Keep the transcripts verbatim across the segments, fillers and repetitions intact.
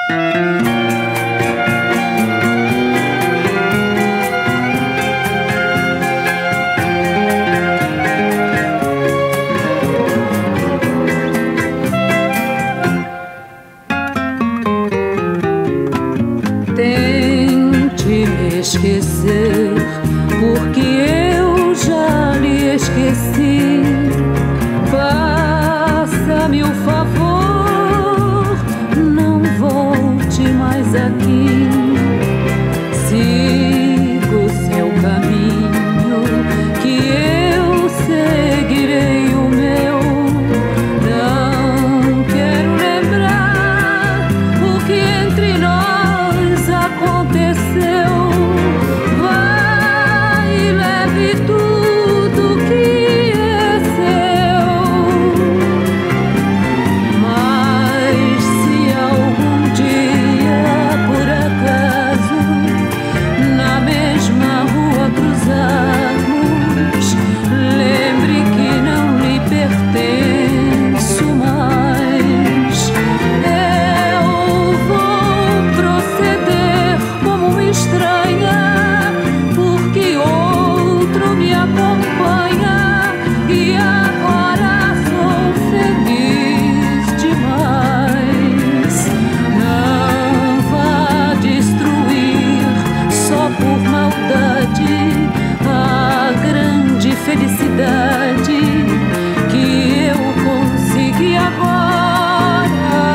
Tente me esquecer, porque eu já lhe esqueci. Faça-me o favor, não volte mais aqui. Siga o seu caminho, que eu seguirei o meu. Não quero lembrar o que entre nós aconteceu. Vai e leve tudo que é seu. Mas se algum dia, por acaso, na mesma rua cruzarmos, lembre que não lhe pertenço mais. Eu vou proceder como uma estranha, porque outro me acompanha e agora sou feliz demais. Não vá destruir só por maldade a grande felicidade que eu consegui agora.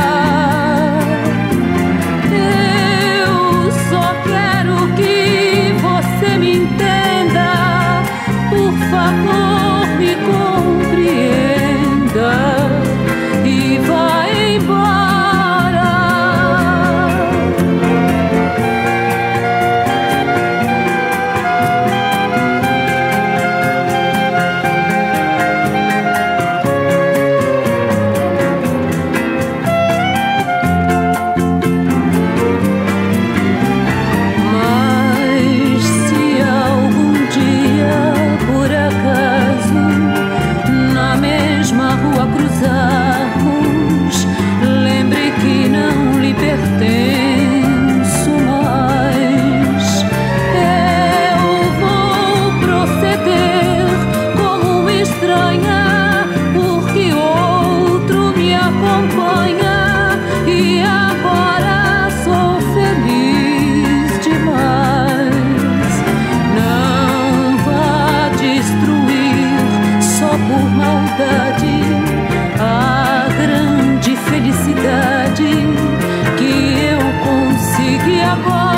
Eu só quero que você me entenda, por favor me compreenda e vá embora. Mas se algum dia, por acaso, na mesma rua cruzarmos, lembre que não lhe pertenço mais. Eu vou proceder como uma estranha, porque outro me acompanha e agora sou feliz demais. Não vá destruir só por maldade a grande felicidade que eu consegui agora.